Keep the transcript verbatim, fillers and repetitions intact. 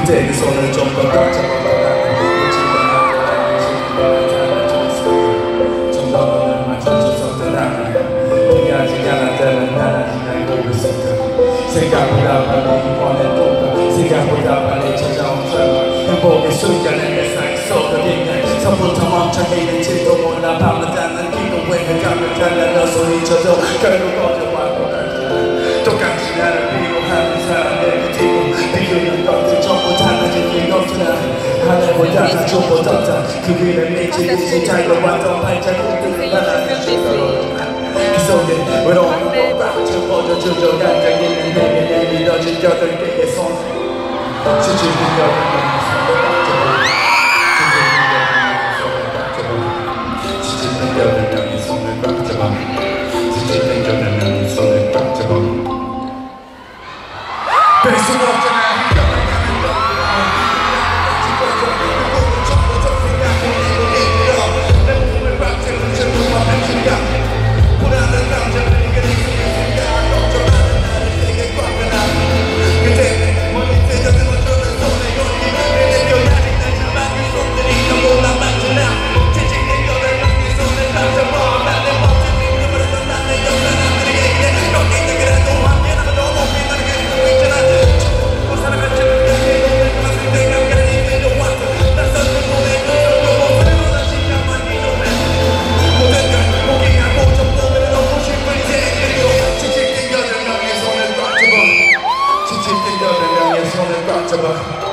그때 그 손을 좀 더 꽉 잡아달라는 좀 더 눈을 맞춰줬었더라면 네가 아직 안 때문에 난 아직 알고 있었다. 생각보다 빨리 이번에 또 생각보다 빨리 찾아온 설마 행복의 순간에 내 사이 쏟아지는 서부터 멈춰있는지도 몰라 밤은 닿는 기도에 가면 달려 소리쳐도 결국 어제 왔고 똑같이 나를 비호하는 사람들 뒤로 비교는 것들 전부 달라진 일 없으나 하늘보다 좀 떴다. 그 위를 미치듯이 달려왔던 발자국들을 바라는 그 속에 외로운 꽃밭 접어져 주저앉아 있는 내게 내밀어진 여덟 개의 손 지치는 여덟 개의 손을 지치는 여덟 명의 손을 꽉 잡아 지치는 여덟 명의 손을 꽉 잡아 뺄 수가 없잖아. 지칠 때 여덟 명의 손을 꽉 잡아